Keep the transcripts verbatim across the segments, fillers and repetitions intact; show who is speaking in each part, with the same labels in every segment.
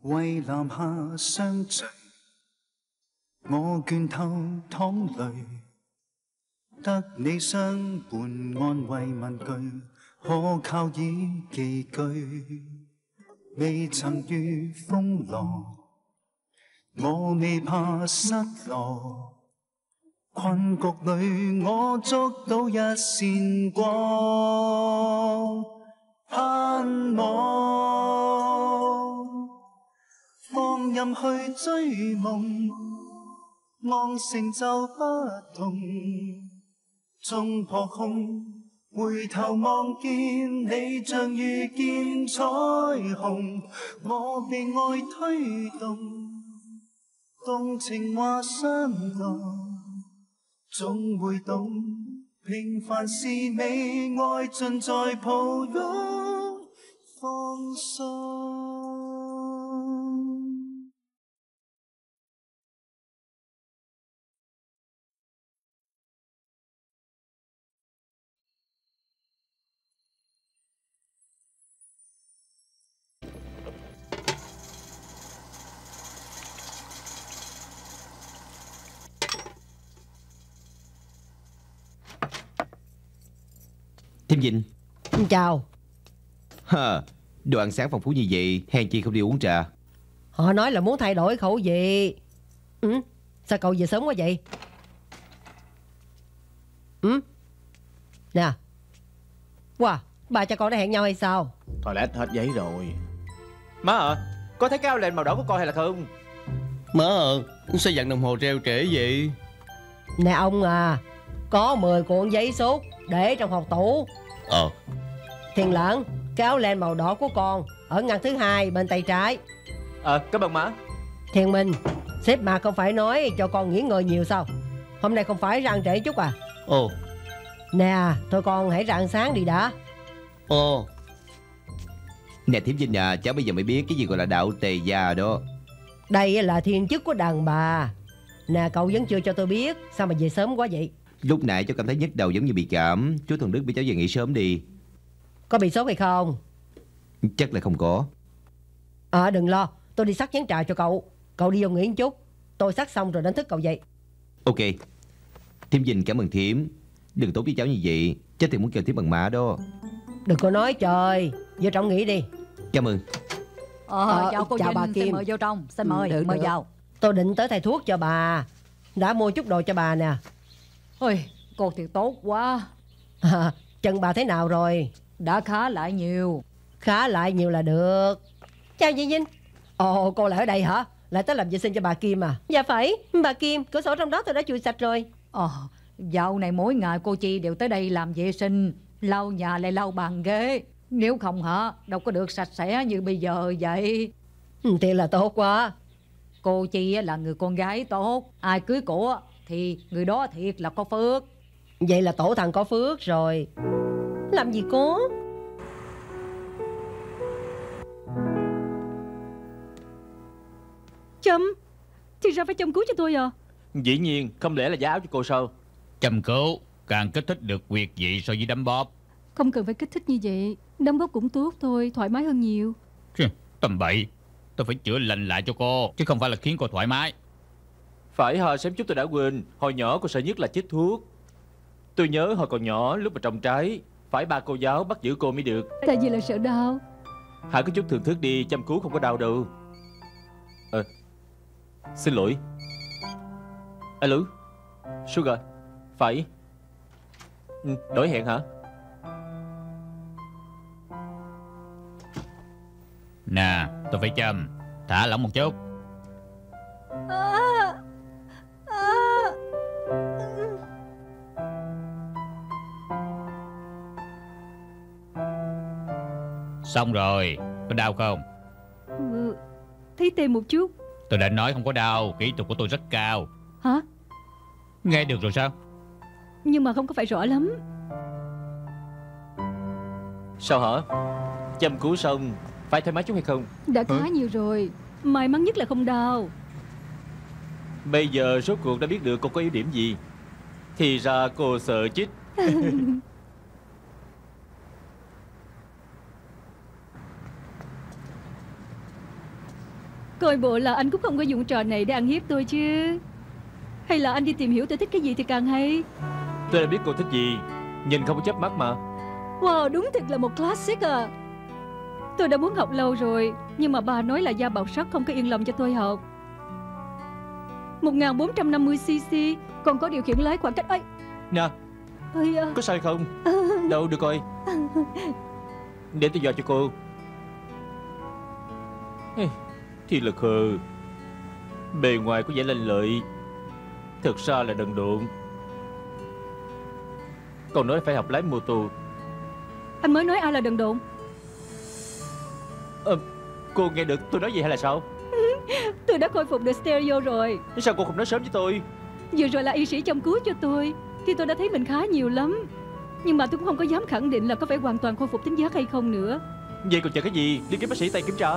Speaker 1: 為南下相隨，我倦透淌淚，得你相伴安慰問句，可靠以寄居。未曾遇風浪，我未怕失落。困局裏我捉到一線光，盼望放任去追夢，望成就不同，衝破空，回頭望見你像遇見彩虹，我被愛推動，動情話相浪。總會懂，平凡是美，愛盡在抱擁放鬆。
Speaker 2: Thiêm Vinh.
Speaker 3: Chào.
Speaker 2: Hờ, đồ ăn sáng phong phú như vậy, hèn chi không đi uống trà.
Speaker 3: Họ nói là muốn thay đổi khẩu vị. Ừ, sao cậu về sớm quá vậy? Ừ, nè. Wow, bà cho con đã hẹn nhau hay sao?
Speaker 4: Toilet hết giấy rồi. Má à, có thấy cái áo len màu đỏ của con hay là không?
Speaker 5: Má à, sao dặn đồng hồ treo trễ vậy?
Speaker 3: Nè ông à, có mười cuộn giấy sút để trong hộp tủ.
Speaker 5: Ờ.
Speaker 3: Thiền Lợn, cái áo len màu đỏ của con ở ngăn thứ hai bên tay trái.
Speaker 4: Ờ, à, cảm ơn má.
Speaker 3: Thiền Minh, sếp mà không phải nói cho con nghỉ ngơi nhiều sao? Hôm nay không phải ra ăn trễ chút à?
Speaker 5: Ồ.
Speaker 3: Nè, thôi con hãy ra ăn sáng đi đã.
Speaker 5: Ồ.
Speaker 2: Nè Thiểm Vinh à, cháu bây giờ mới biết cái gì gọi là đạo tề gia đó.
Speaker 3: Đây là thiên chức của đàn bà. Nè cậu vẫn chưa cho tôi biết, sao mà về sớm quá vậy?
Speaker 2: Lúc nãy cháu cảm thấy nhức đầu giống như bị cảm. Chú Thuần Đức bị cháu về nghỉ sớm đi.
Speaker 3: Có bị sốt hay không?
Speaker 2: Chắc là không có.
Speaker 3: À đừng lo, tôi đi xắt chén trà cho cậu. Cậu đi vô nghỉ một chút, tôi xắt xong rồi đánh thức cậu dậy.
Speaker 2: Ok. Thiểm Vinh cảm ơn Thiểm. Đừng tốt với cháu như vậy, cháu thì muốn kêu Thiểm bằng má đó.
Speaker 3: Đừng có nói trời, vô trong nghỉ đi.
Speaker 2: Cảm ơn.
Speaker 6: Ờ, chào cô
Speaker 3: chào
Speaker 6: Vinh,
Speaker 3: bà Kim.
Speaker 6: xin mời vô trong, xin mời,
Speaker 3: được,
Speaker 6: mời
Speaker 3: được.
Speaker 6: vào.
Speaker 3: Tôi định tới thầy thuốc cho bà, đã mua chút đồ cho bà nè.
Speaker 6: Ôi, cô thì tốt quá.
Speaker 3: À, chân bà thế nào rồi?
Speaker 6: Đã khá lại nhiều.
Speaker 3: Khá lại nhiều là được. Chào chị Vinh. Ồ, cô lại ở đây hả? Lại tới làm vệ sinh cho bà Kim à? Dạ phải, bà Kim, cửa sổ trong đó tôi đã chùi sạch rồi.
Speaker 6: Ờ, dạo này mỗi ngày cô Chi đều tới đây làm vệ sinh, lau nhà lại lau bàn ghế. Nếu không hả, đâu có được sạch sẽ như bây giờ vậy.
Speaker 3: Ừ, thì là tốt quá.
Speaker 6: Cô Chi là người con gái tốt, ai cưới cổ thì người đó thiệt là có phước.
Speaker 3: Vậy là tổ thằng có phước rồi. Làm gì có.
Speaker 7: Châm, thì ra phải châm cứu cho tôi à?
Speaker 4: Dĩ nhiên, không lẽ là giá áo cho cô sao?
Speaker 8: Châm cứu càng kích thích được huyệt vị so với đấm bóp.
Speaker 7: Không cần phải kích thích như vậy, đấm bóp cũng tốt thôi, thoải mái hơn nhiều.
Speaker 8: Chứ, tầm bậy. Tôi phải chữa lành lại cho cô, chứ không phải là khiến cô thoải mái.
Speaker 4: Phải hả, sớm chút tôi đã quên. Hồi nhỏ cô sợ nhất là chích thuốc. Tôi nhớ hồi còn nhỏ, lúc mà trồng trái, phải ba cô giáo bắt giữ cô mới được.
Speaker 7: Tại vì là sợ đau.
Speaker 4: Hãy có chút thưởng thức đi, chăm cứu không có đau đâu. Ờ, xin lỗi. Alo, Sugar, phải. Ừ, đổi hẹn hả?
Speaker 8: Nè, tôi phải châm. Thả lỏng một chút.
Speaker 7: À, à.
Speaker 8: Xong rồi, có đau không?
Speaker 7: Ừ, thấy tê một chút.
Speaker 8: Tôi đã nói không có đau, kỹ thuật của tôi rất cao.
Speaker 7: Hả?
Speaker 8: Nghe được rồi sao?
Speaker 7: Nhưng mà không có phải rõ lắm.
Speaker 4: Sao hả? Chăm cứu xong phải thoải mái chút hay không?
Speaker 7: Đã khá
Speaker 4: Hả?
Speaker 7: nhiều rồi. May mắn nhất là không đau.
Speaker 4: Bây giờ rốt cuộc đã biết được cô có yếu điểm gì. Thì ra cô sợ chích.
Speaker 7: Coi bộ là anh cũng không có dụng trò này để ăn hiếp tôi chứ. Hay là anh đi tìm hiểu tôi thích cái gì thì càng hay.
Speaker 4: Tôi đã biết cô thích gì, nhìn không có chớp mắt mà.
Speaker 7: Wow, đúng thật là một classic à. Tôi đã muốn học lâu rồi, nhưng mà bà nói là da bọc sắt không có yên lòng cho tôi học. Một nghìn bốn trăm năm mươi xê-xê, còn có điều khiển lái khoảng cách ấy.
Speaker 4: Nè,
Speaker 7: Ây à.
Speaker 4: có sai không? Đâu, được rồi. Để tôi dò cho cô. Ê, thì là khờ. Bề ngoài có vẻ lanh lợi, thực ra là đần độn. Còn nói phải học lái mô tô.
Speaker 7: Anh mới nói ai là đần độn?
Speaker 4: Ờ, cô nghe được tôi nói gì hay là sao?
Speaker 7: Tôi đã khôi phục được stereo rồi.
Speaker 4: Sao cô không nói sớm với tôi?
Speaker 7: Vừa rồi là y sĩ chăm cứu cho tôi, thì tôi đã thấy mình khá nhiều lắm. Nhưng mà tôi cũng không có dám khẳng định là có phải hoàn toàn khôi phục thính giác hay không nữa.
Speaker 4: Vậy còn chờ cái gì? Đi kiếm bác sĩ tay kiểm tra.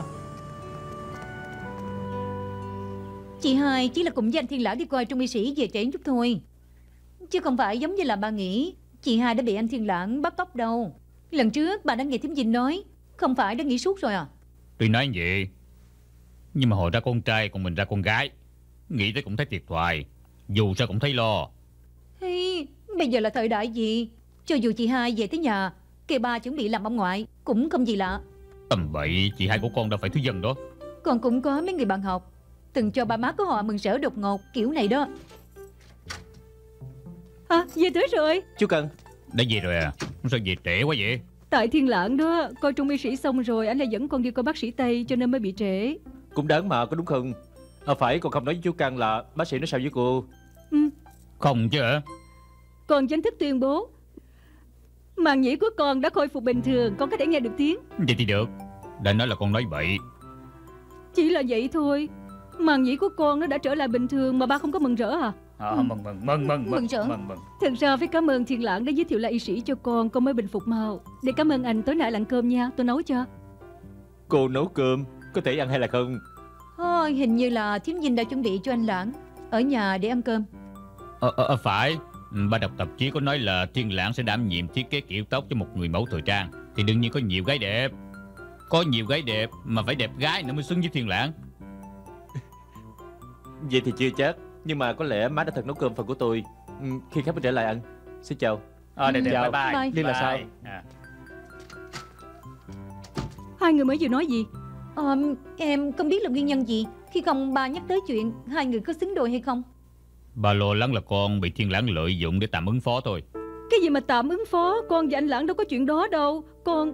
Speaker 6: Chị hai chỉ là cùng với anh Thiên Lãng đi coi Trung y sĩ về trễ chút thôi, chứ không phải giống như là bà nghĩ chị hai đã bị anh Thiên Lãng bắt cóc đâu. Lần trước bà đã nghe Thiếm Dinh nói, không phải đã nghỉ suốt rồi à?
Speaker 8: Tuy nói vậy, nhưng mà hồi ra con trai còn mình ra con gái, nghĩ tới cũng thấy thiệt thòi, dù sao cũng thấy lo.
Speaker 6: Hey, bây giờ là thời đại gì, cho dù chị hai về tới nhà kêu ba chuẩn bị làm ông ngoại cũng không gì lạ.
Speaker 8: Tầm bậy, chị hai của con đâu phải thứ dân đó.
Speaker 6: Con cũng có mấy người bạn học từng cho ba má của họ mừng rỡ đột ngột kiểu này đó.
Speaker 7: À, về tới rồi.
Speaker 4: Chú Cần.
Speaker 8: Đã về rồi à? Sao về trễ quá vậy?
Speaker 7: Tại Thiên Lãng đó, coi Trung y sĩ xong rồi anh lại dẫn con đi coi bác sĩ Tây, cho nên mới bị trễ.
Speaker 4: Cũng đáng mà, có đúng không? À phải, con không nói với chú Căn là bác sĩ nói sao với cô?
Speaker 7: Ừ.
Speaker 8: Không chứ hả?
Speaker 7: Con chính thức tuyên bố màng nhĩ của con đã khôi phục bình thường, con có thể nghe được tiếng.
Speaker 8: Vậy thì được. Đã nói là con nói bậy.
Speaker 7: Chỉ là vậy thôi. Màng nhĩ của con nó đã trở lại bình thường mà ba không có mừng rỡ à?
Speaker 8: À, mừng mừng mừng mừng
Speaker 6: Mừng rỡ.
Speaker 8: mừng mừng.
Speaker 7: Thật ra phải cảm ơn Thiên Lãng đã giới thiệu lại y sĩ cho con, con mới bình phục mau. Để cảm ơn anh, tối nay ăn cơm nha, tôi nấu cho.
Speaker 4: Cô nấu cơm, có thể ăn hay là không?
Speaker 6: Thôi, hình như là Thiếm Dinh đã chuẩn bị cho anh Lãng ở nhà để ăn cơm.
Speaker 8: Ờ, ờ, ờ phải. Ba đọc tạp chí có nói là Thiên Lãng sẽ đảm nhiệm thiết kế kiểu tóc cho một người mẫu thời trang, thì đương nhiên có nhiều gái đẹp. Có nhiều gái đẹp mà phải đẹp gái nữa mới xứng với Thiên Lãng.
Speaker 4: Vậy thì chưa chắc, nhưng mà có lẽ má đã thật nấu cơm phần của tôi. Ừ, khi khách mới trở lại ăn. Xin chào.
Speaker 8: À, đẹp đẹp,
Speaker 4: Chào.
Speaker 8: bye bye.
Speaker 6: Bye.
Speaker 4: Liên là sao?
Speaker 8: À.
Speaker 7: Hai người mới vừa nói gì?
Speaker 6: Ờ, em không biết là nguyên nhân gì khi không ba nhắc tới chuyện hai người có xứng đôi hay không.
Speaker 8: Ba lo lắng là con bị Thiên Lãng lợi dụng để tạm ứng phó thôi.
Speaker 7: Cái gì mà tạm ứng phó, con và anh Lãng đâu có chuyện đó đâu. Con...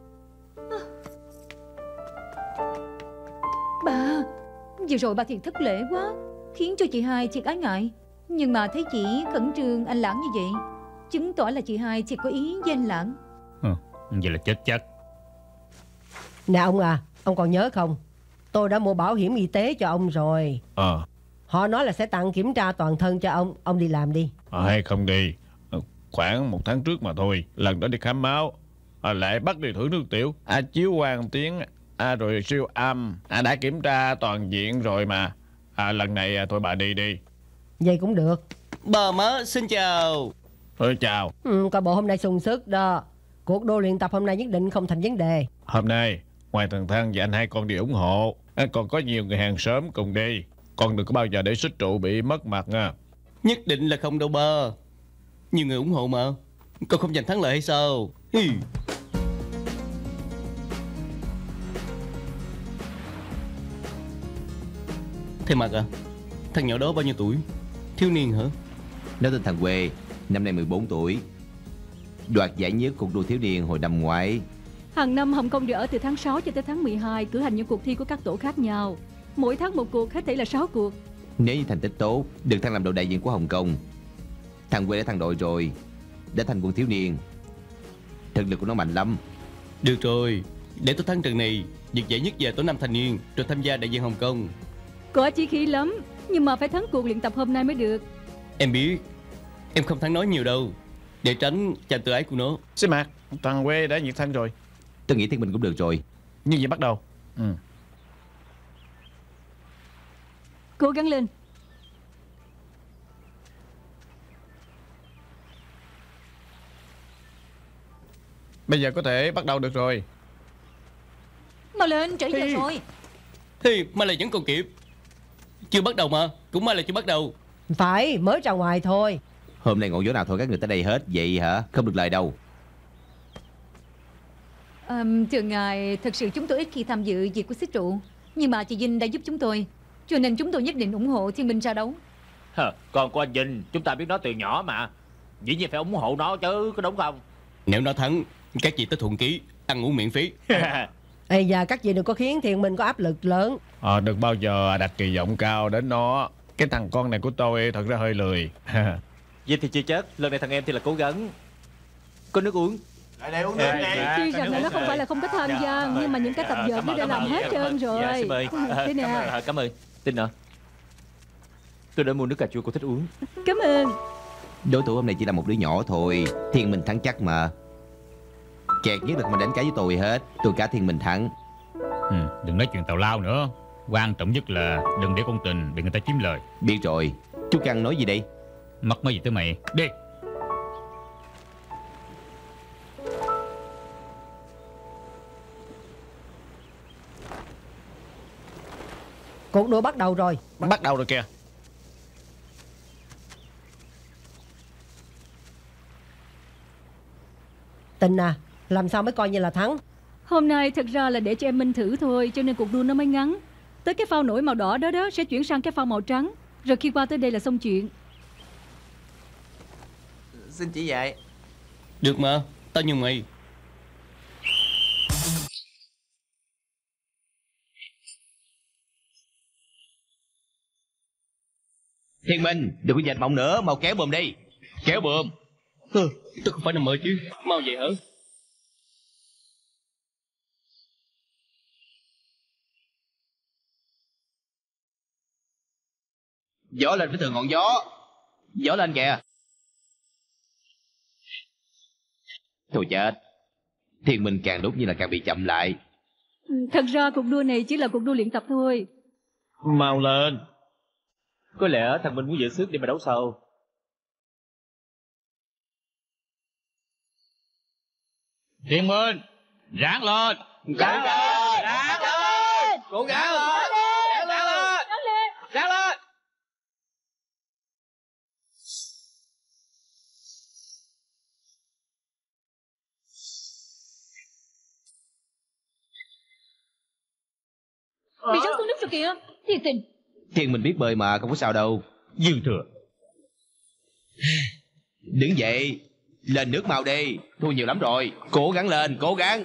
Speaker 6: Bà, vừa rồi bà thiệt thất lễ quá, khiến cho chị hai thiệt ái ngại. Nhưng mà thấy chị khẩn trương anh Lãng như vậy, chứng tỏ là chị hai thiệt có ý với anh Lãng.
Speaker 8: Ừ, vậy là chết chắc.
Speaker 3: Nè ông à, ông còn nhớ không? Tôi đã mua bảo hiểm y tế cho ông rồi.
Speaker 9: Ờ
Speaker 3: Họ nói là sẽ tặng kiểm tra toàn thân cho ông. Ông đi làm đi.
Speaker 9: à, hay không đi. Khoảng một tháng trước mà thôi, lần đó đi khám máu, à, lại bắt đi thử nước tiểu, à, chiếu quang tiếng, à, rồi siêu âm, à, đã kiểm tra toàn diện rồi mà. À, lần này à, thôi bà đi đi.
Speaker 3: Vậy cũng được.
Speaker 5: Bà má xin chào.
Speaker 9: Thôi chào.
Speaker 3: Ừ, coi bộ hôm nay sung sức đó. Cuộc đua luyện tập hôm nay nhất định không thành vấn đề.
Speaker 9: Hôm nay ngoài thằng Thăng và anh hai con đi ủng hộ, à, còn có nhiều người hàng xóm cùng đi. Con đừng có bao giờ để xích trụ bị mất mặt nha.
Speaker 5: Nhất định là không đâu ba. Nhiều người ủng hộ mà. Con không giành thắng lợi hay sao? Hi. Thầy Mặt à, thằng nhỏ đó bao nhiêu tuổi? Thiếu niên hả?
Speaker 2: Nó tên thằng Quê, năm nay mười bốn tuổi, đoạt giải nhất cuộc đua thiếu niên hồi năm ngoái.
Speaker 7: Hàng năm Hồng Kông đều ở từ tháng sáu cho tới tháng mười hai cử hành những cuộc thi của các tổ khác nhau. Mỗi tháng một cuộc, hết thảy là sáu cuộc.
Speaker 2: Nếu như thành tích tốt, được thăng làm đội đại diện của Hồng Kông. Thằng Quê đã thăng đội rồi, đã thành quân thiếu niên. Thực lực của nó mạnh lắm.
Speaker 5: Được rồi, để tôi thắng trận này, giật giải nhất về tổ nam thanh niên, rồi tham gia đại diện Hồng Kông.
Speaker 7: Có chí khí lắm, nhưng mà phải thắng cuộc luyện tập hôm nay mới được.
Speaker 5: Em biết, em không thắng nói nhiều đâu, để tránh chàng tự ái của nó.
Speaker 9: Xin Mạc, thằng Quê đã nhiệt thân rồi.
Speaker 2: Tôi nghĩ Thiên Minh cũng được rồi.
Speaker 9: Như vậy bắt đầu. Ừ.
Speaker 7: Cố gắng lên.
Speaker 9: Bây giờ có thể bắt đầu được rồi.
Speaker 6: Mau lên, trễ giờ
Speaker 9: Hi.
Speaker 6: rồi.
Speaker 5: Thì mai là vẫn còn kịp. Chưa bắt đầu mà. Cũng mai là chưa bắt đầu.
Speaker 3: Phải, mới ra ngoài thôi.
Speaker 2: Hôm nay ngọn gió nào thôi các người tới đây hết. Vậy hả? Không được lời đâu.
Speaker 6: À, thưa ngài, thật sự chúng tôi ít khi tham dự việc của xích trụ, nhưng mà chị Vinh đã giúp chúng tôi, cho nên chúng tôi nhất định ủng hộ Thiên Minh ra đấu.
Speaker 4: Hờ, còn của anh Vinh, chúng ta biết nó từ nhỏ mà, dĩ nhiên phải ủng hộ nó chứ, có đúng không?
Speaker 5: Nếu nó thắng, các chị tới thuận ký, ăn uống miễn phí.
Speaker 3: Ê da, các chị đừng có khiến Thiên Minh có áp lực lớn.
Speaker 9: Ờ, đừng bao giờ đặt kỳ vọng cao đến nó. Cái thằng con này của tôi thật ra hơi lười.
Speaker 4: Vinh thì chưa chết, lần này thằng em thì là cố gắng. Có nước uống.
Speaker 1: Lại đây uống nước này.
Speaker 7: Tuy rằng là nó không phải là không có tham gia, nhưng mà những cái tập dượt nó đã làm hết trơn rồi.
Speaker 4: Dạ, xin mời.
Speaker 7: Thế nè.
Speaker 4: Cảm ơn, cảm ơn. Tin nè, tôi đã mua nước cà chua cô thích uống.
Speaker 7: Cảm ơn.
Speaker 2: Đối thủ hôm nay chỉ là một đứa nhỏ thôi. Thiên Minh thắng chắc mà. Kẹt nhất là không đánh cá với tôi hết. Tôi cá Thiên Minh thắng.
Speaker 8: Ừ, đừng nói chuyện tào lao nữa. Quan trọng nhất là đừng để con tình bị người ta chiếm lời.
Speaker 2: Biết rồi. Chú Căng nói gì đây?
Speaker 8: Mắc mới gì tới mày. Đi.
Speaker 3: Cuộc đua bắt đầu rồi.
Speaker 9: Bắt đầu rồi kìa.
Speaker 3: Tình à, làm sao mới coi như là thắng?
Speaker 7: Hôm nay thật ra là để cho em Minh thử thôi, cho nên cuộc đua nó mới ngắn. Tới cái phao nổi màu đỏ đó đó sẽ chuyển sang cái phao màu trắng, rồi khi qua tới đây là xong chuyện.
Speaker 10: Xin chỉ dạy.
Speaker 5: Được mà, tao nhường mày.
Speaker 2: Thiên Minh, đừng có dệt mộng nữa, mau kéo bùm đi. Kéo bùm.
Speaker 5: Ừ, tôi không phải nằm mơ chứ. Mau vậy hả?
Speaker 2: Gió lên với thường ngọn gió. Gió lên kìa. Thôi chết. Thiên Minh càng lúc như là càng bị chậm lại.
Speaker 7: Thật ra cuộc đua này chỉ là cuộc đua luyện tập thôi.
Speaker 9: Mau lên.
Speaker 4: Có lẽ thằng Minh muốn giữ sức để mà đấu sau.
Speaker 8: Thiên Minh, ráng lên.
Speaker 2: Ráng lên.
Speaker 10: Ráng lên.
Speaker 2: Cố gắng lên.
Speaker 10: Ráng lên.
Speaker 2: Ráng lên.
Speaker 6: Bị rớt xuống nước rồi kìa. Thiệt tình.
Speaker 2: Thiên Minh biết bơi mà, không có sao đâu.
Speaker 8: Dư thừa.
Speaker 2: Đứng dậy. Lên nước mau đi. Thua nhiều lắm rồi. Cố gắng lên, cố gắng.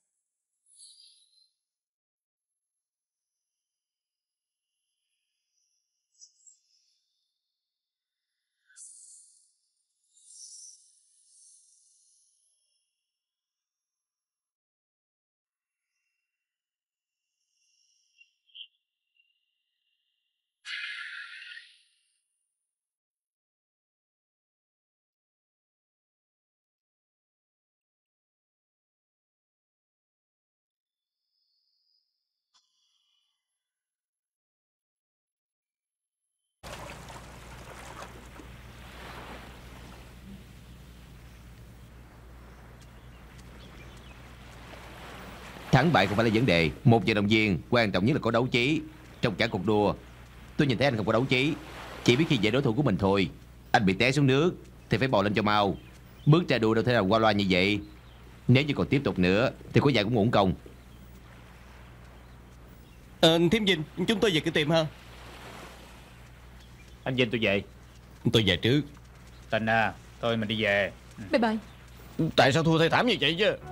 Speaker 2: Thắng bại không phải là vấn đề. Một vận động viên quan trọng nhất là có đấu trí. Trong cả cuộc đua, tôi nhìn thấy anh không có đấu trí, chỉ biết khi dễ đối thủ của mình thôi. Anh bị té xuống nước thì phải bò lên cho mau. Bước ra đua đâu thể nào qua loa như vậy. Nếu như còn tiếp tục nữa thì có dạy cũng uổng công.
Speaker 5: Ờ, Thiếm Vinh, chúng tôi về cửa tiệm ha.
Speaker 4: Anh Vinh tôi về.
Speaker 5: Tôi về trước.
Speaker 8: Tình à, thôi mình đi về.
Speaker 6: Bye bye.
Speaker 9: Tại sao thua thê thảm như vậy chứ?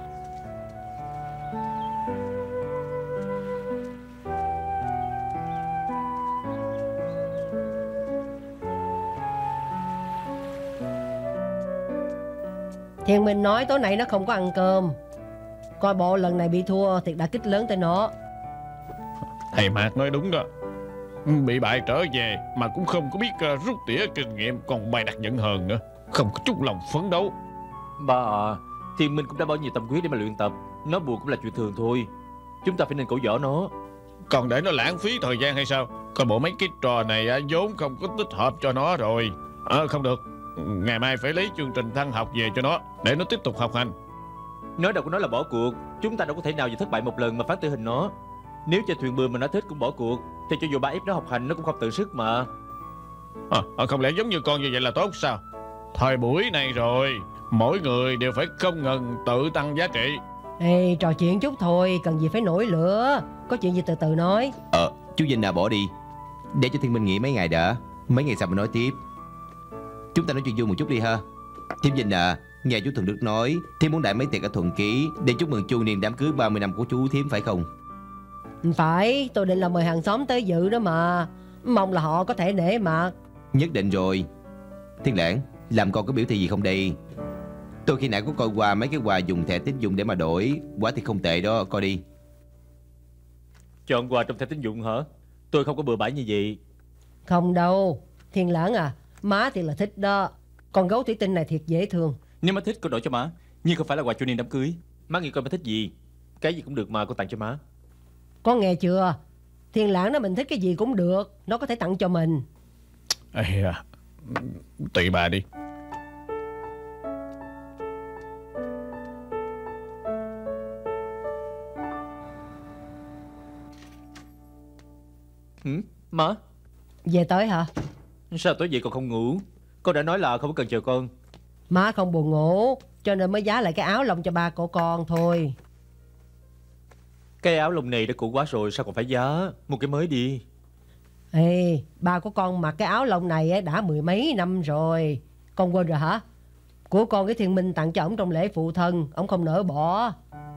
Speaker 3: Thiên Minh nói tối nay nó không có ăn cơm. Coi bộ lần này bị thua thiệt đã kích lớn tới nó.
Speaker 9: Thầy Mạc nói đúng đó. Bị bại trở về mà cũng không có biết uh, rút tỉa kinh nghiệm, còn bày đặt giận hờn nữa, không có chút lòng phấn đấu.
Speaker 4: Ba à, Thiên Minh cũng đã bao nhiêu tâm huyết để mà luyện tập. Nó buồn cũng là chuyện thường thôi. Chúng ta phải nên cổ võ nó.
Speaker 9: Còn để nó lãng phí thời gian hay sao? Coi bộ mấy cái trò này á, vốn không có thích hợp cho nó rồi. Ờ à, không được. Ngày mai phải lấy chương trình thăng học về cho nó, để nó tiếp tục học hành.
Speaker 4: Nó đâu có nói là bỏ cuộc. Chúng ta đâu có thể nào vì thất bại một lần mà phán tử hình nó. Nếu cho thuyền buồm mà nó thích cũng bỏ cuộc, thì cho dù ba ép nó học hành nó cũng không tự sức mà.
Speaker 9: à, à, Không lẽ giống như con như vậy là tốt sao? Thời buổi này rồi, mỗi người đều phải không ngừng tự tăng giá trị.
Speaker 3: Ê, trò chuyện chút thôi, cần gì phải nổi lửa. Có chuyện gì từ từ nói.
Speaker 2: Ờ, chú Vinh à, bỏ đi. Để cho Thiên Minh nghỉ mấy ngày đã. Mấy ngày sau mình nói tiếp. Chúng ta nói chuyện vui một chút đi ha. Thiên Vinh à, nghe chú Thuận Đức nói Thiếm muốn đại mấy tiệc ở Thuận Ký để chúc mừng chu niên đám cưới ba mươi năm của chú Thiếm phải không?
Speaker 3: Phải, tôi định là mời hàng xóm tới dự đó mà. Mong là họ có thể nể mặt.
Speaker 2: Nhất định rồi. Thiên Lãng, làm con có biểu thị gì không đây? Tôi khi nãy có coi qua mấy cái quà dùng thẻ tín dụng để mà đổi. Quả thì không tệ đó, coi đi.
Speaker 4: Chọn quà trong thẻ tín dụng hả? Tôi không có bừa bãi như vậy.
Speaker 3: Không đâu, Thiên Lãng à, má thì là thích đó. Con gấu thủy tinh này thiệt dễ thương.
Speaker 4: Nếu má thích con đổi cho má, nhưng không phải là quà chu niên đám cưới. Má nghĩ coi má thích gì, cái gì cũng được mà con tặng cho má.
Speaker 3: Con nghe chưa? Thiên Lãng nói mình thích cái gì cũng được, nó có thể tặng cho mình.
Speaker 9: Ây à, tùy bà đi.
Speaker 4: Ừ, má.
Speaker 3: Về tới hả?
Speaker 4: Sao tối vậy còn không ngủ? Con đã nói là không có cần chờ con.
Speaker 3: Má không buồn ngủ, cho nên mới giá lại cái áo lông cho ba của con thôi.
Speaker 4: Cái áo lông này đã cũ quá rồi, sao còn phải giá? Một cái mới đi.
Speaker 3: Ê, ba của con mặc cái áo lông này đã mười mấy năm rồi. Con quên rồi hả? Của con cái Thiên Minh tặng cho ổng trong lễ phụ thân, ổng không nỡ bỏ.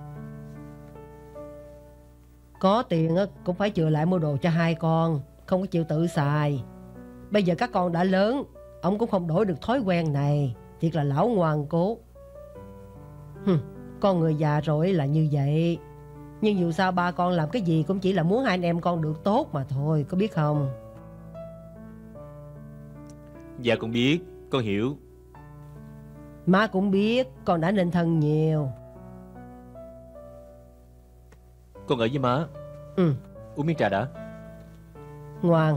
Speaker 3: Có tiền cũng phải chừa lại mua đồ cho hai con, không có chịu tự xài. Bây giờ các con đã lớn, ổng cũng không đổi được thói quen này. Thiệt là lão ngoan cố. Hừm, con người già rồi là như vậy. Nhưng dù sao ba con làm cái gì cũng chỉ là muốn hai anh em con được tốt mà thôi, có biết không?
Speaker 4: Dạ con biết, con hiểu.
Speaker 3: Má cũng biết con đã nên thân nhiều.
Speaker 4: Con ở với má.
Speaker 3: Ừ.
Speaker 4: Uống miếng trà đã.
Speaker 3: Ngoan.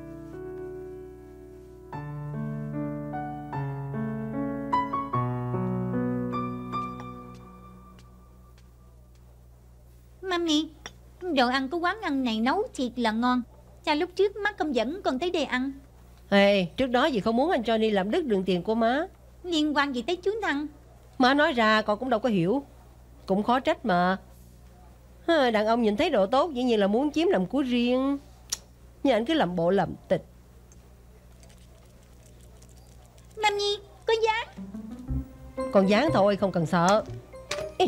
Speaker 6: Mami, đồ ăn của quán ăn này nấu thiệt là ngon. Cha lúc trước má không dẫn con tới đây ăn.
Speaker 3: Ê, trước đó vì không muốn anh Johnny làm đứt đường tiền của má.
Speaker 6: Liên quan gì tới chú Thăng?
Speaker 3: Má nói ra con cũng đâu có hiểu. Cũng khó trách mà. Đàn ông nhìn thấy đồ tốt dĩ nhiên là muốn chiếm làm của riêng. Nhưng anh cứ làm bộ làm tịch.
Speaker 6: Mami, có dán.
Speaker 3: Còn dán thôi, không cần sợ. Ê.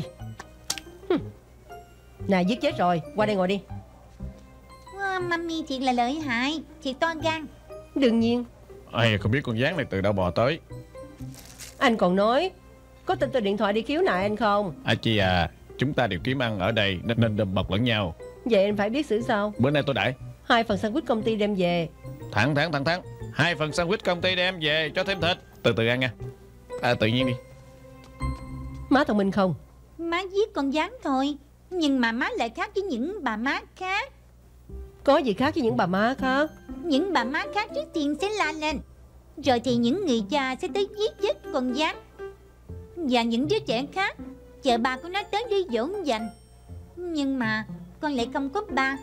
Speaker 3: Nè, giết chết rồi, qua đây ngồi đi.
Speaker 6: Wow, Mami thiệt là lợi hại, thiệt to gan.
Speaker 3: Đương nhiên.
Speaker 9: Ai không biết con gián này từ đâu bò tới.
Speaker 3: Anh còn nói có tin tôi điện thoại đi khiếu nại anh không?
Speaker 9: À chị à, chúng ta đều kiếm ăn ở đây nên nên đùm bọc lẫn nhau.
Speaker 3: Vậy anh phải biết xử sao.
Speaker 9: Bữa nay tôi đãi
Speaker 3: Hai phần sandwich công ty đem về.
Speaker 9: Thẳng thẳng thẳng thẳng Hai phần sandwich công ty đem về, cho thêm thịt. Từ từ ăn nha. À tự nhiên đi.
Speaker 3: Má thông minh không?
Speaker 6: Má giết con gián thôi, nhưng mà má lại khác với những bà má khác.
Speaker 3: Có gì khác với những bà má khác?
Speaker 6: Những bà má khác trước tiên sẽ la lên, rồi thì những người già sẽ tới giết chết con gián. Và những đứa trẻ khác chờ ba của nó tới đi dỗ dành. Nhưng mà con lại không có ba.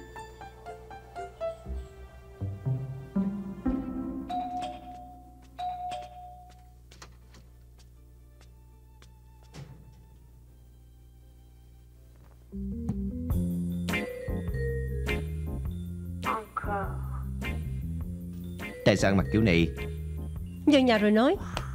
Speaker 2: Tại sao ăn mặc kiểu này?
Speaker 3: Vô nhà rồi nói.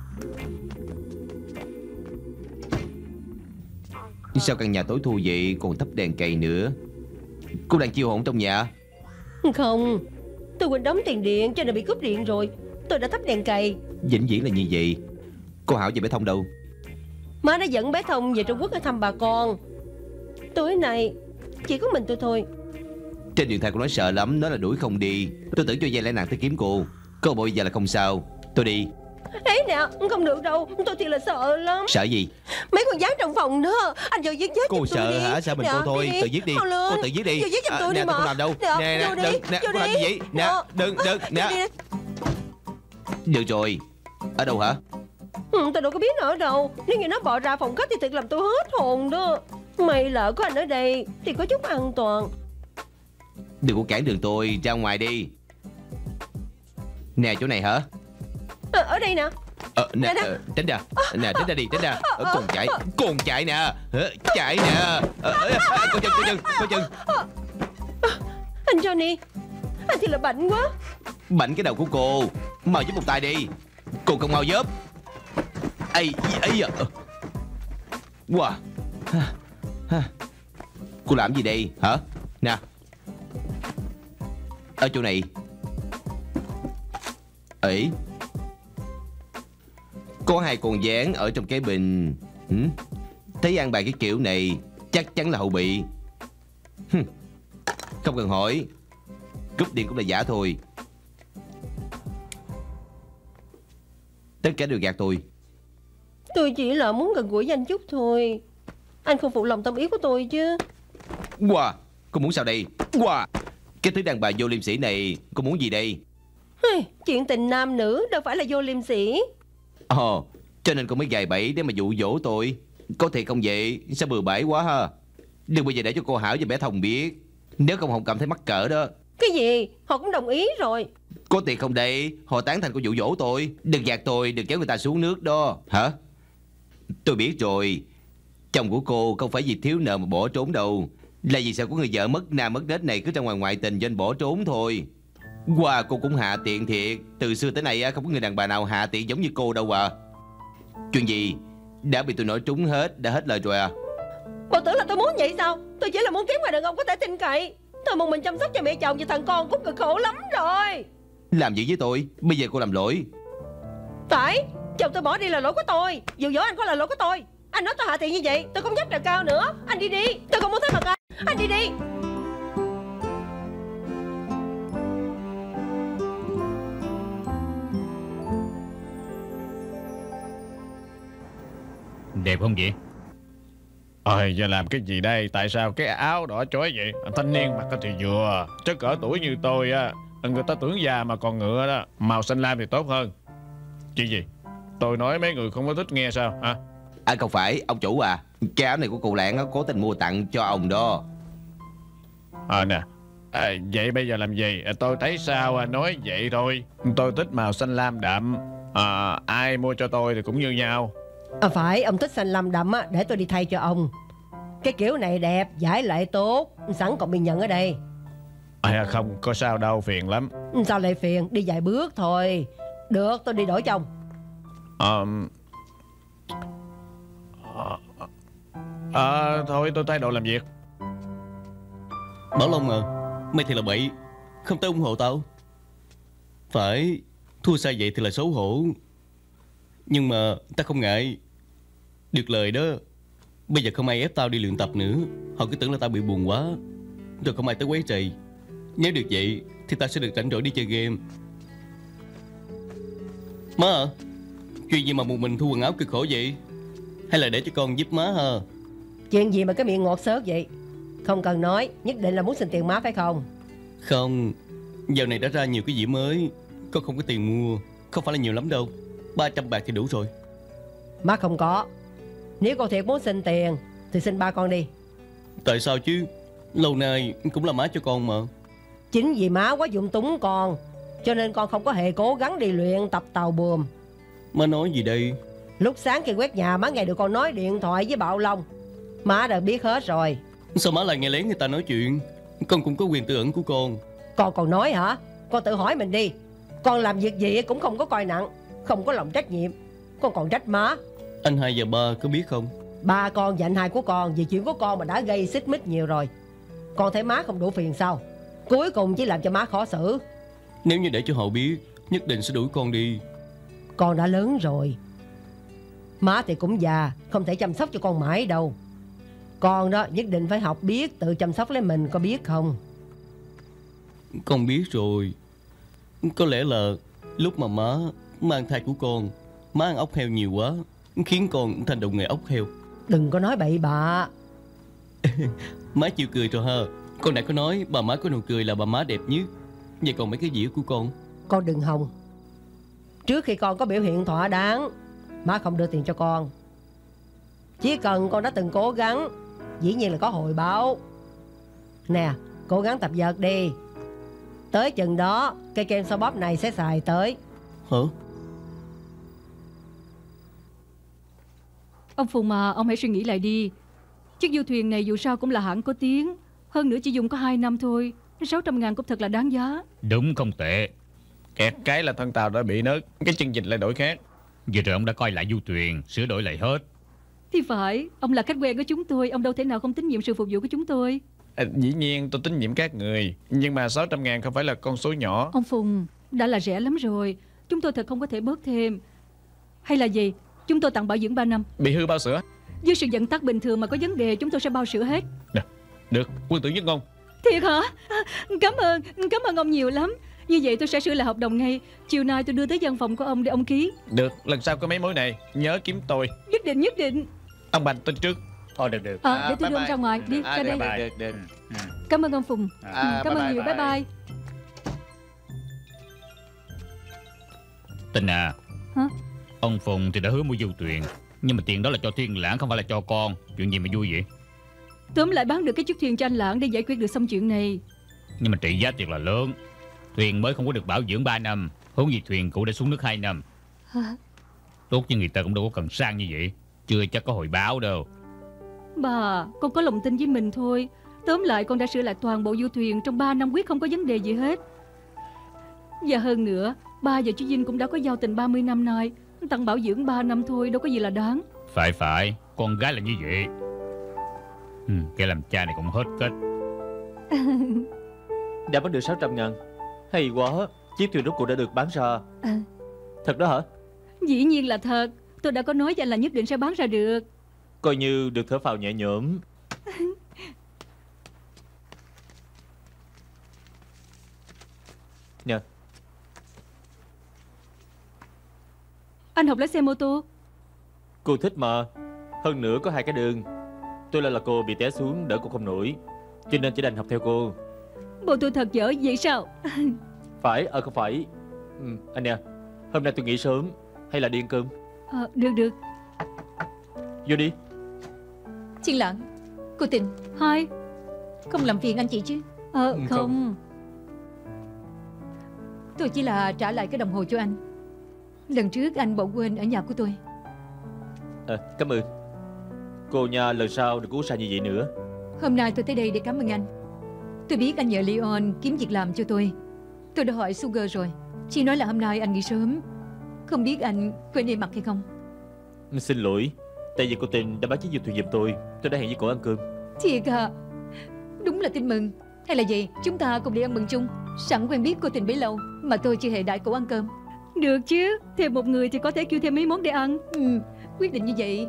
Speaker 2: Sao căn nhà tối thui vậy, còn thắp đèn cầy nữa? Cô đang chiêu hồn trong nhà?
Speaker 3: Không, tôi quên đóng tiền điện cho nên bị cúp điện rồi. Tôi đã thắp đèn cầy.
Speaker 2: Vĩnh viễn là như vậy. Cô Hảo và bé Thông đâu?
Speaker 3: Má đã dẫn bé Thông về Trung Quốc để thăm bà con. Tối nay chỉ có mình tôi thôi.
Speaker 2: Trên điện thoại cô nói sợ lắm, nói là đuổi không đi. Tôi tưởng cho dây lại nàng tới kiếm cô. Cô bộ giờ là không sao. Tôi đi.
Speaker 3: Ấy nè, không được đâu, tôi thiệt là sợ lắm.
Speaker 2: Sợ gì?
Speaker 3: Mấy con gián trong phòng đó. Anh vừa giết chết
Speaker 2: cô sợ
Speaker 3: tôi
Speaker 2: hả? Sợ mình
Speaker 3: nè,
Speaker 2: cô thôi.
Speaker 3: đi.
Speaker 2: Tự giết đi. Cô tự giết đi.
Speaker 3: Vừa giết giùm tôi
Speaker 2: nè,
Speaker 3: đi mà.
Speaker 2: tôi không làm đâu.
Speaker 3: Nè,
Speaker 2: Nè, nè,
Speaker 3: vô đi,
Speaker 2: đừng, nè,
Speaker 3: vô
Speaker 2: cô làm
Speaker 3: đi.
Speaker 2: gì vậy? Nè,
Speaker 3: Ờ.
Speaker 2: đừng, đừng, nè. Được rồi. Ở đâu hả?
Speaker 3: Ừ, tôi đâu có biết nó ở đâu. Nếu như nó bỏ ra phòng khách thì thiệt làm tôi hết hồn đó. May là có anh ở đây thì có chút an toàn.
Speaker 2: Đừng có cản đường tôi, ra ngoài đi. Nè, chỗ này hả?
Speaker 3: Ờ, ở đây nè.
Speaker 2: Ờ, nè, ờ, tránh ra. Nè, tránh ra đi, tránh ra. Ờ, còn chạy, còn chạy nè. Ờ, chạy nè. Ờ, ờ, coi chừng, coi chừng, coi chừng.
Speaker 3: Anh Johnny, anh thì là bệnh quá.
Speaker 2: Bệnh cái đầu của cô. Mau giúp một tay đi. Cô không mau giúp. Ây, ây à. Wow. Cô làm gì đây hả? Nè, ở chỗ này ấy có hai con gián ở trong cái bình. ừ? Thấy ăn bài cái kiểu này chắc chắn là hậu bị. Hừm. Không cần hỏi, cúp điện cũng là giả thôi. Tất cả đều gạt tôi.
Speaker 3: Tôi chỉ là muốn gần gũi với anh chút thôi. Anh không phụ lòng tâm ý của tôi chứ.
Speaker 2: Wow, cô muốn sao đây? Wow, cái thứ đàn bà vô liêm sĩ này, cô muốn gì đây?
Speaker 3: Chuyện tình nam nữ đâu phải là vô liêm sĩ.
Speaker 2: Ồ, cho nên cô mới gài bẫy để mà dụ dỗ tôi. Có thiệt không vậy? Sao bừa bãi quá ha. Đừng bao giờ để cho cô Hảo và bé Thông biết. Nếu không Hồng cảm thấy mắc cỡ đó.
Speaker 3: Cái gì? Họ cũng đồng ý rồi.
Speaker 2: Có thiệt không đây? Họ tán thành cô dụ dỗ tôi. Đừng gạt tôi, đừng kéo người ta xuống nước đó. Hả? Tôi biết rồi. Chồng của cô không phải vì thiếu nợ mà bỏ trốn đâu. Là vì sao có người vợ mất nam mất nết này cứ ra ngoài ngoại tình cho anh bỏ trốn thôi. Wow, cô cũng hạ tiện thiệt. Từ xưa tới nay không có người đàn bà nào hạ tiện giống như cô đâu à. Chuyện gì? Đã bị tôi nói trúng hết, đã hết lời rồi à?
Speaker 3: Cô tưởng là tôi muốn vậy sao? Tôi chỉ là muốn kiếm người đàn ông có thể tin cậy. Tôi một mình chăm sóc cho mẹ chồng và thằng con cũng cực khổ lắm rồi.
Speaker 2: Làm gì với tôi? Bây giờ cô làm lỗi.
Speaker 3: Phải, chồng tôi bỏ đi là lỗi của tôi. Dụ dỗ anh có là lỗi của tôi. Anh nói tôi hạ tiện như vậy, tôi không dám trèo cao nữa. Anh đi đi, tôi không muốn thấy mặt anh. Anh đi đi.
Speaker 8: Đẹp không vậy?
Speaker 9: Ôi, giờ làm cái gì đây? Tại sao cái áo đỏ chói vậy? Thanh niên mặc thì vừa, chắc cỡ tuổi như tôi á, người ta tưởng già mà còn ngựa đó. Màu xanh lam thì tốt hơn. Chuyện gì? Tôi nói mấy người không có thích nghe sao hả?
Speaker 2: À không phải, ông chủ à. Cái áo này của cụ Lạng cố tình mua tặng cho ông đó.
Speaker 9: À nè, à, vậy bây giờ làm gì? À, tôi thấy sao à, nói vậy thôi. Tôi thích màu xanh lam đậm. À, ai mua cho tôi thì cũng như nhau.
Speaker 3: À phải, ông thích xanh lam đậm á, để tôi đi thay cho ông. Cái kiểu này đẹp, giải lại tốt. Sẵn còn bị nhận ở đây.
Speaker 9: À không, có sao đâu, phiền lắm.
Speaker 3: Sao lại phiền, đi vài bước thôi. Được, tôi đi đổi cho ông.
Speaker 9: À, à, à, thôi tôi thay đồ làm việc.
Speaker 5: Bảo Long à, mày thì là bậy, không tới ủng hộ tao. Phải, thua sai vậy thì là xấu hổ. Nhưng mà ta không ngại. Được lời đó. Bây giờ không ai ép tao đi luyện tập nữa. Họ cứ tưởng là tao bị buồn quá, rồi không ai tới quấy rầy. Nếu được vậy thì tao sẽ được rảnh rỗi đi chơi game. Má à, chuyện gì mà một mình thu quần áo cực khổ vậy? Hay là để cho con giúp má ha?
Speaker 3: Chuyện gì mà cái miệng ngọt xớt vậy? Không cần nói, nhất định là muốn xin tiền má phải không?
Speaker 5: Không, dạo này đã ra nhiều cái dĩa mới, con không có tiền mua. Không phải là nhiều lắm đâu, ba trăm bạc thì đủ rồi.
Speaker 3: Má không có. Nếu con thiệt muốn xin tiền thì xin ba con đi.
Speaker 5: Tại sao chứ? Lâu nay cũng là má cho con mà.
Speaker 3: Chính vì má quá dụng túng con, cho nên con không có hề cố gắng đi luyện tập tàu buồm.
Speaker 5: Má nói gì đây?
Speaker 3: Lúc sáng khi quét nhà má nghe được con nói điện thoại với Bảo Long. Má đã biết hết rồi.
Speaker 5: Sao má lại nghe lén người ta nói chuyện? Con cũng có quyền tư ẩn của con.
Speaker 3: Con còn nói hả? Con tự hỏi mình đi. Con làm việc gì cũng không có coi nặng, không có lòng trách nhiệm. Con còn trách má.
Speaker 5: Anh hai và ba có biết không?
Speaker 3: Ba con và anh hai của con vì chuyện của con mà đã gây xích mích nhiều rồi. Con thấy má không đủ phiền sao? Cuối cùng chỉ làm cho má khó xử.
Speaker 5: Nếu như để cho họ biết, nhất định sẽ đuổi con đi.
Speaker 3: Con đã lớn rồi. Má thì cũng già, không thể chăm sóc cho con mãi đâu. Con đó nhất định phải học biết tự chăm sóc lấy mình, có biết không?
Speaker 5: Con biết rồi. Có lẽ là lúc mà má mang thai của con, má ăn ốc heo nhiều quá, khiến con thành đầu nghề ốc heo.
Speaker 3: Đừng có nói bậy bạ.
Speaker 5: Má chịu cười rồi ha. Con đã có nói bà má có nụ cười là bà má đẹp nhất. Vậy còn mấy cái dĩa của con?
Speaker 3: Con đừng hòng. Trước khi con có biểu hiện thỏa đáng, má không đưa tiền cho con. Chỉ cần con đã từng cố gắng, dĩ nhiên là có hồi báo. Nè, Cố gắng tập vợt đi. Tới chừng đó cây kem xoa bóp này sẽ xài tới.
Speaker 5: Hả?
Speaker 7: Ông Phùng mà, ông hãy suy nghĩ lại đi. Chiếc du thuyền này dù sao cũng là hãng có tiếng. Hơn nữa chỉ dùng có hai năm thôi. sáu trăm ngàn cũng thật là đáng giá.
Speaker 8: Đúng, không tệ.
Speaker 9: Kẹt cái là thân tàu đã bị nứt, cái chương trình lại đổi khác.
Speaker 8: Vừa rồi ông đã coi lại du thuyền, sửa đổi lại hết.
Speaker 7: Thì phải, ông là khách quen của chúng tôi, ông đâu thể nào không tín nhiệm sự phục vụ của chúng tôi.
Speaker 9: À, dĩ nhiên tôi tín nhiệm các người, nhưng mà sáu trăm ngàn không phải là con số nhỏ.
Speaker 7: Ông Phùng, đã là rẻ lắm rồi. Chúng tôi thật không có thể bớt thêm. Hay là gì? Chúng tôi tặng bảo dưỡng ba năm.
Speaker 9: Bị hư bao sữa?
Speaker 7: Với sự dẫn tắt bình thường mà có vấn đề chúng tôi sẽ bao sửa hết.
Speaker 9: Nè, được, quân tử nhất ngôn.
Speaker 7: Thiệt hả? Cảm ơn, cảm ơn ông nhiều lắm. Như vậy tôi sẽ sửa lại hợp đồng ngay. Chiều nay tôi đưa tới văn phòng của ông để ông ký.
Speaker 9: Được, lần sau có mấy mối này nhớ kiếm tôi.
Speaker 7: Nhất định, nhất định.
Speaker 9: Ông Bành tin trước.
Speaker 10: Thôi được được.
Speaker 7: À, để tôi đưa ông ra ngoài. Đi,
Speaker 10: À,
Speaker 7: ra
Speaker 10: được,
Speaker 7: đây.
Speaker 10: được, được, được.
Speaker 7: Cảm ơn ông Phùng.
Speaker 10: À,
Speaker 7: Cảm
Speaker 10: bye
Speaker 7: ơn
Speaker 10: bye,
Speaker 7: nhiều,
Speaker 10: bye.
Speaker 7: bye bye.
Speaker 8: Tình à.
Speaker 7: Hả?
Speaker 8: Ông Phùng thì đã hứa mua du thuyền, nhưng mà tiền đó là cho Thiên Lãng, không phải là cho con. Chuyện gì mà vui vậy?
Speaker 7: Tóm lại bán được cái chiếc thuyền cho anh Lãng để giải quyết được xong chuyện này.
Speaker 8: Nhưng mà trị giá thiệt là lớn. Thuyền mới không có được bảo dưỡng ba năm, huống gì thuyền cũ đã xuống nước hai năm.
Speaker 7: Hả?
Speaker 8: Tốt như người ta cũng đâu có cần sang như vậy. Chưa chắc có hồi báo đâu.
Speaker 7: Bà, con có lòng tin với mình thôi. Tóm lại con đã sửa lại toàn bộ du thuyền trong ba năm quyết không có vấn đề gì hết. Và hơn nữa, ba và chú Vinh cũng đã có giao tình ba mươi năm nay. Tặng bảo dưỡng ba năm thôi, đâu có gì là đáng.
Speaker 8: Phải phải, con gái là như vậy. Ừ, kẻ làm cha này cũng hết cách.
Speaker 4: Đã bán được sáu trăm ngàn. Hay quá, chiếc thuyền rốt cuộc đã được bán ra.
Speaker 7: À.
Speaker 4: Thật đó hả?
Speaker 7: Dĩ nhiên là thật. Tôi đã có nói với anh là nhất định sẽ bán ra được.
Speaker 4: Coi như được thở phào nhẹ nhõm. Nè,
Speaker 7: Anh học lái xe mô tô.
Speaker 4: cô thích mà. Hơn nữa có hai cái đường. Tôi lo là cô bị té xuống đỡ cô không nổi, cho nên chỉ đành học theo cô.
Speaker 7: Bộ tôi thật dở vậy sao?
Speaker 4: Phải, ờ không phải. ừ, Anh nè, hôm nay tôi nghỉ sớm. Hay là đi ăn cơm?
Speaker 7: À, được được.
Speaker 4: Vô đi.
Speaker 6: Thiên Lãng, cô Tình,
Speaker 7: Hai.
Speaker 6: không làm phiền anh chị chứ?
Speaker 7: Ờ
Speaker 4: Ừ,
Speaker 7: không.
Speaker 4: không.
Speaker 6: Tôi chỉ là trả lại cái đồng hồ cho anh. Lần trước anh bỏ quên ở nhà của tôi.
Speaker 4: À, cảm ơn. Cô nha, lần sau đừng có uống sai như vậy nữa.
Speaker 6: Hôm nay tôi tới đây để cảm ơn anh. Tôi biết anh nhờ Leon kiếm việc làm cho tôi. Tôi đã hỏi Sugar rồi. Chị nói là hôm nay anh nghỉ sớm. Không biết anh quên đi mặt hay không?
Speaker 4: Xin lỗi, tại vì cô Tình đã bán chiếc du thuyền giùm tôi. Tôi đã hẹn với cô ăn cơm.
Speaker 6: Thiệt à? Đúng là tin mừng. Hay là gì, chúng ta cùng đi ăn mừng chung. Sẵn quen biết cô Tình bấy lâu mà tôi chưa hề đãi cô ăn cơm.
Speaker 7: Được chứ. Thêm một người thì có thể kêu thêm mấy món để ăn.
Speaker 6: Ừ, quyết định như vậy.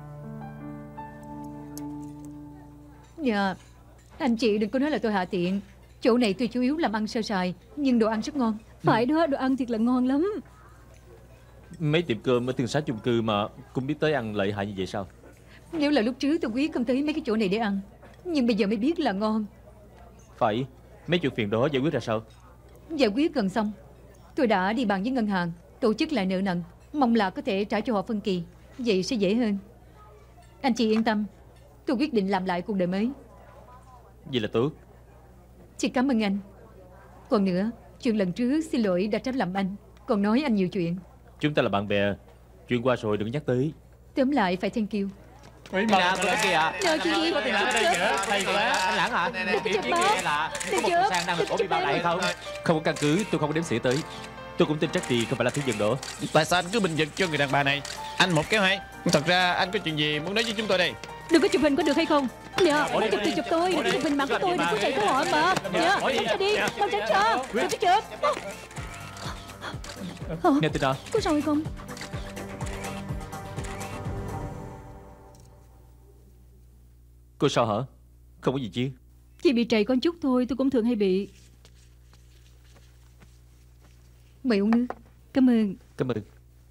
Speaker 6: Dạ, anh chị đừng có nói là tôi hạ tiện. Chỗ này tôi chủ yếu làm ăn sơ sài, nhưng đồ ăn rất ngon.
Speaker 7: Phải đó, đồ ăn thiệt là ngon lắm.
Speaker 4: Mấy tiệm cơm ở thương xá chung cư mà cũng biết tới ăn lợi hại như vậy sao?
Speaker 6: Nếu là lúc trước tôi quyết không tới mấy cái chỗ này để ăn, nhưng bây giờ mới biết là ngon.
Speaker 4: Phải, mấy chuyện phiền đó giải quyết ra sao?
Speaker 6: Giải quyết gần xong. Tôi đã đi bàn với ngân hàng, tổ chức lại nợ nần, mong là có thể trả cho họ phân kỳ. Vậy sẽ dễ hơn. Anh chị yên tâm, tôi quyết định làm lại cuộc đời mới.
Speaker 4: Vậy là tốt.
Speaker 6: Chị cảm ơn anh. Còn nữa, chuyện lần trước xin lỗi đã trách lầm anh, còn nói anh nhiều chuyện.
Speaker 4: Chúng ta là bạn bè. Chuyện qua rồi đừng nhắc tới.
Speaker 6: Tóm lại phải thank you.
Speaker 10: Nè, tôi đây kìa.
Speaker 6: Chờ chị Nhi,
Speaker 10: Có tiền lãng ở đây nữa. Hay quá. Anh Lãng hả?
Speaker 6: Để tôi
Speaker 10: Biểu
Speaker 6: chụp
Speaker 10: diễn
Speaker 6: báo.
Speaker 10: nghe là
Speaker 6: Để
Speaker 10: có một
Speaker 6: chụp.
Speaker 10: thằng sang đang được cổ bị bao lại hay không?
Speaker 4: Không có căn cứ, tôi không có đếm xỉa tới. Tôi cũng tin chắc gì không phải là thứ dân đó.
Speaker 9: Tại sao anh cứ bình giật cho người đàn bà này? Anh một kéo hai. Thật ra anh có chuyện gì muốn nói với chúng tôi đây?
Speaker 7: Đừng có chụp hình có được hay không?
Speaker 6: Nè, đừng có chụp tôi, đừng có chụp hình mặt của tôi, đừng có chạy của họ mà. Nè, tránh ra đi, mau tránh ra, đừng có chụp. Hả?
Speaker 4: Nghe tin à?
Speaker 6: Có sao hay không?
Speaker 4: Cô sao hả? Không có gì chứ?
Speaker 7: Chỉ bị trầy con chút thôi, tôi cũng thường hay bị.
Speaker 6: Mời uống nước.
Speaker 7: Cảm ơn.
Speaker 4: Cảm ơn.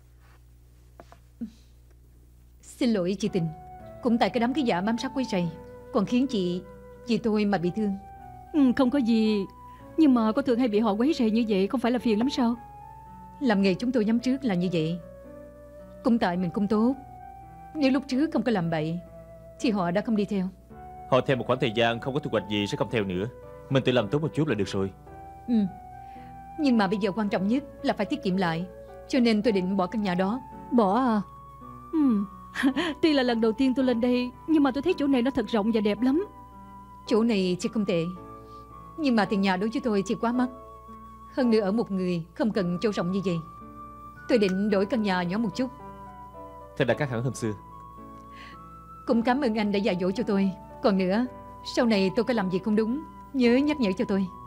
Speaker 6: Xin lỗi chị Tình. Cũng tại cái đám ký giả bám sát quấy rầy, còn khiến chị, chị tôi mà bị thương.
Speaker 7: Ừ, không có gì. Nhưng mà có thường hay bị họ quấy rầy như vậy, không phải là phiền lắm sao?
Speaker 6: Làm nghề chúng tôi nhắm trước là như vậy. Cũng tại mình không tốt. Nếu lúc trước không có làm bậy thì họ đã không đi theo.
Speaker 4: Họ theo một khoảng thời gian không có thu hoạch gì sẽ không theo nữa. Mình tự làm tốt một chút là được rồi.
Speaker 6: Ừ. Nhưng mà bây giờ quan trọng nhất là phải tiết kiệm lại. Cho nên tôi định bỏ căn nhà đó.
Speaker 7: Bỏ à? Ừ. Tuy là lần đầu tiên tôi lên đây, nhưng mà tôi thấy chỗ này nó thật rộng và đẹp lắm.
Speaker 6: Chỗ này thì không tệ, nhưng mà tiền nhà đối với tôi thì quá mắc. Hơn nữa ở một người không cần chỗ rộng như vậy. Tôi định đổi căn nhà nhỏ một chút.
Speaker 4: Thật đã khác hẳn hôm xưa.
Speaker 6: Cũng cảm ơn anh đã dạy dỗ cho tôi. Còn nữa, sau này tôi có làm gì không đúng, nhớ nhắc nhở cho tôi.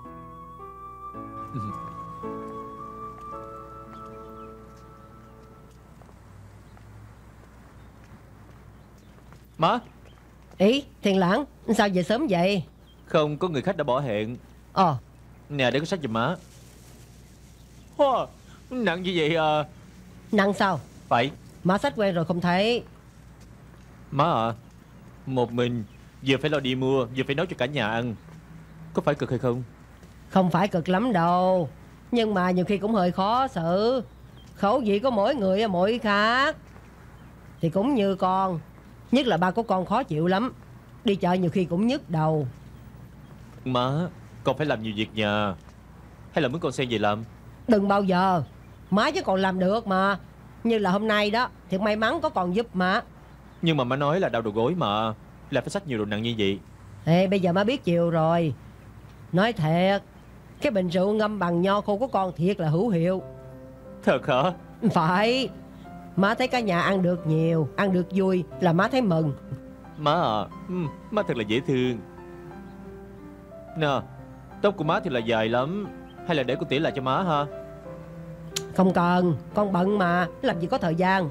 Speaker 4: Má.
Speaker 3: Ý, Thiền Lãng, sao về sớm vậy?
Speaker 4: Không, có người khách đã bỏ hẹn.
Speaker 3: Ờ.
Speaker 4: Nè, để có sách giùm má. Wow, nặng như vậy à?
Speaker 3: Nặng sao?
Speaker 4: Phải.
Speaker 3: Má sách quen rồi không thấy.
Speaker 4: Má à, một mình vừa phải lo đi mua, vừa phải nấu cho cả nhà ăn, có phải cực hay không?
Speaker 3: Không phải cực lắm đâu, nhưng mà nhiều khi cũng hơi khó xử. Khẩu vị của mỗi người mỗi khác. Thì cũng như con, nhất là ba của con khó chịu lắm. Đi chợ nhiều khi cũng nhức đầu.
Speaker 4: Má, con phải làm nhiều việc nhà. Hay là muốn con xen về làm?
Speaker 3: Đừng bao giờ. Má chứ còn làm được mà. Như là hôm nay đó, thì may mắn có con giúp má.
Speaker 4: Nhưng mà má nói là đau đầu gối mà, là phải xách nhiều đồ nặng như vậy.
Speaker 3: Ê, bây giờ má biết chiều rồi. Nói thiệt, cái bình rượu ngâm bằng nho khô của con thiệt là hữu hiệu.
Speaker 4: Thật hả?
Speaker 3: Phải. Má thấy cả nhà ăn được nhiều, ăn được vui là má thấy mừng.
Speaker 4: Má à, ừ, má thật là dễ thương. Nè, tóc của má thì là dài lắm. Hay là để con tỉa lại cho má ha?
Speaker 3: Không cần, con bận mà, làm gì có thời gian.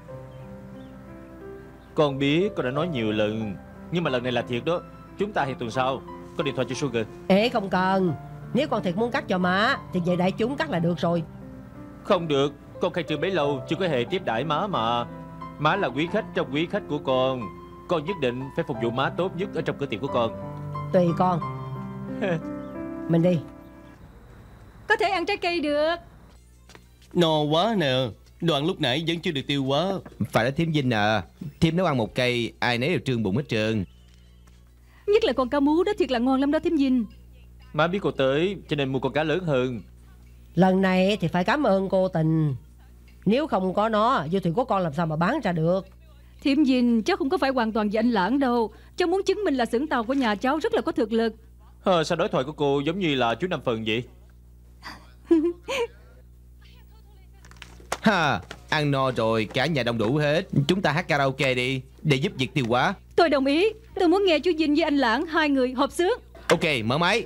Speaker 4: Con biết, con đã nói nhiều lần. Nhưng mà lần này là thiệt đó. Chúng ta hẹn tuần sau. Có điện thoại cho Sugar.
Speaker 3: Ê, không cần. Nếu con thiệt muốn cắt cho má thì về đại chúng cắt là được rồi.
Speaker 4: Không được, con khai trương bấy lâu chưa có hề tiếp đãi má mà. Má là quý khách trong quý khách của con. Con nhất định phải phục vụ má tốt nhất ở trong cửa tiệm của con.
Speaker 3: Tùy con. Mình đi.
Speaker 7: Có thể ăn trái cây được.
Speaker 5: No quá nè. Đoạn lúc nãy vẫn chưa được tiêu quá.
Speaker 2: Phải đó thím Vinh à. Thím nấu ăn một cây, ai nấy đều trương bụng hết trơn.
Speaker 7: Nhất là con cá mú đó thiệt là ngon lắm đó thím Vinh.
Speaker 4: Má biết cô tới cho nên mua con cá lớn hơn.
Speaker 3: Lần này thì phải cảm ơn cô Tình. Nếu không có nó, vô thuyền của con làm sao mà bán ra được.
Speaker 7: Thím Vinh, cháu không có phải hoàn toàn vì anh Lãng đâu. Cháu muốn chứng minh là xưởng tàu của nhà cháu rất là có thực lực.
Speaker 4: Ờ, sao đối thoại của cô giống như là chú Năm Phần vậy?
Speaker 2: Ha, ăn no rồi, cả nhà đông đủ hết. Chúng ta hát karaoke đi, để giúp việc tiêu hóa.
Speaker 7: Tôi đồng ý. Tôi muốn nghe chú Vinh với anh Lãng hai người hợp xướng.
Speaker 2: Ok, mở máy.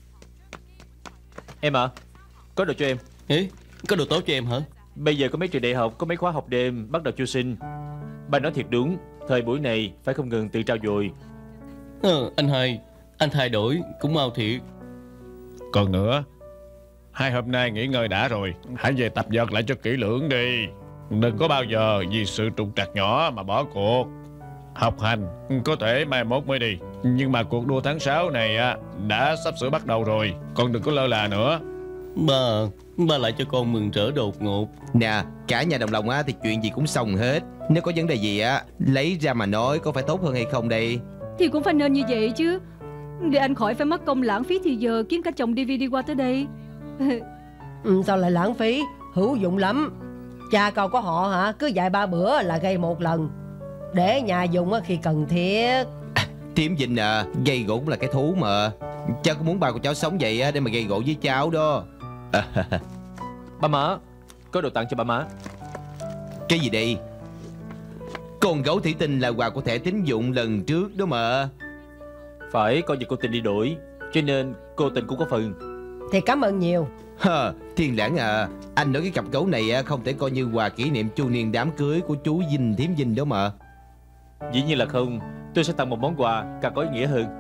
Speaker 4: Em à, có đồ cho em.
Speaker 5: Ê, có đồ tốt cho em hả?
Speaker 4: Bây giờ có mấy trường đại học, có mấy khóa học đêm bắt đầu chiêu sinh. Bà nói thiệt đúng, thời buổi này phải không ngừng tự trao dồi.
Speaker 5: Ờ, anh hai, anh thay đổi cũng mau thiệt.
Speaker 9: Còn nữa, hai hôm nay nghỉ ngơi đã rồi, hãy về tập vợt lại cho kỹ lưỡng đi. Đừng có bao giờ vì sự trục trặc nhỏ mà bỏ cuộc. Học hành có thể mai mốt mới đi, nhưng mà cuộc đua tháng sáu này á đã sắp sửa bắt đầu rồi. Con đừng có lơ là nữa.
Speaker 5: Ba, ba lại cho con mừng rỡ đột ngột.
Speaker 2: Nè, cả nhà đồng lòng á thì chuyện gì cũng xong hết. Nếu có vấn đề gì á, lấy ra mà nói có phải tốt hơn hay không đây?
Speaker 7: Thì cũng phải nên như vậy chứ, để anh khỏi phải mất công lãng phí thì giờ kiếm cả chồng đê vê đê qua tới đây.
Speaker 3: Ừ, sao lại lãng phí? Hữu dụng lắm. Cha câu của họ hả, cứ dạy ba bữa là gây một lần, để nhà dùng khi cần thiết.
Speaker 2: À, Thím Vinh à, gây gỗ cũng là cái thú mà. Cháu cũng muốn ba của cháu sống vậy á, để mà gây gỗ với cháu đó. À,
Speaker 4: ba má, có đồ tặng cho ba má.
Speaker 2: cái gì đây? Con gấu thủy tinh là quà của thẻ tín dụng lần trước đó mà.
Speaker 4: Phải, coi như cô Tình đi đổi, cho nên cô Tình cũng có phần.
Speaker 3: Thì cảm ơn nhiều.
Speaker 2: Hờ, Thiên Lãng à, anh nói cái cặp gấu này á, không thể coi như quà kỷ niệm chu niên đám cưới của chú Vinh thím Vinh đó mà.
Speaker 4: Dĩ nhiên là không, tôi sẽ tặng một món quà càng có ý nghĩa hơn.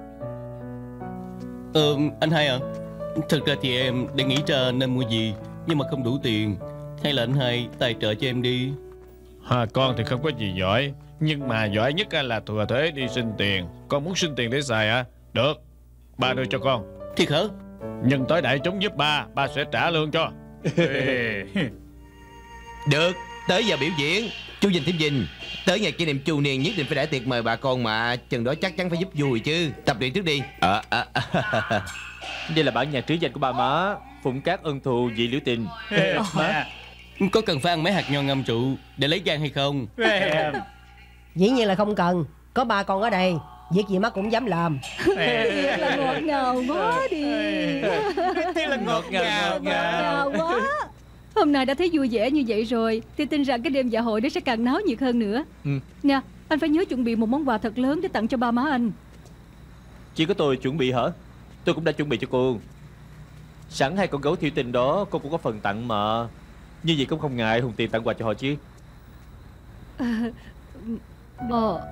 Speaker 5: Ờ, anh hai à, thật ra thì em đang nghĩ ra nên mua gì, nhưng mà không đủ tiền. Hay là anh hai tài trợ cho em đi.
Speaker 9: À, con thì không có gì giỏi, nhưng mà giỏi nhất là thừa thế đi xin tiền. Con muốn xin tiền để xài à? Được, ba đưa cho con.
Speaker 5: Thiệt hả?
Speaker 9: Nhưng tới đại chúng giúp ba, ba sẽ trả lương cho.
Speaker 2: Được, Tới giờ biểu diễn, chú Vinh Thiếm Vinh, tới ngày kỷ niệm chu niên nhất định phải đãi tiệc mời bà con mà. Chừng đó chắc chắn phải giúp vui chứ. Tập luyện trước đi. à, à, à.
Speaker 10: Đây là bản nhạc trữ danh của ba má. Phụng Cát ân thù dị liễu tình.
Speaker 5: Má, có cần phải ăn mấy hạt nho ngâm rượu để lấy gan hay không?
Speaker 3: Dĩ nhiên là không cần. Có ba con ở đây, việc gì má cũng dám làm.
Speaker 7: Thiệt là ngọt ngào quá đi.
Speaker 10: Thiệt là ngọt ngào, ngọt ngào
Speaker 7: quá. Hôm nay đã thấy vui vẻ như vậy rồi thì tin rằng cái đêm dạ hội đó sẽ càng náo nhiệt hơn nữa.
Speaker 10: Ừ.
Speaker 7: Nè, anh phải nhớ chuẩn bị một món quà thật lớn để tặng cho ba má anh.
Speaker 10: Chỉ có tôi chuẩn bị hả? Tôi cũng đã chuẩn bị cho cô. Sẵn hai con gấu thiểu tình đó, cô cũng có phần tặng mà. Như vậy cũng không ngại hùng tiền tặng quà cho họ chứ.
Speaker 7: Ờ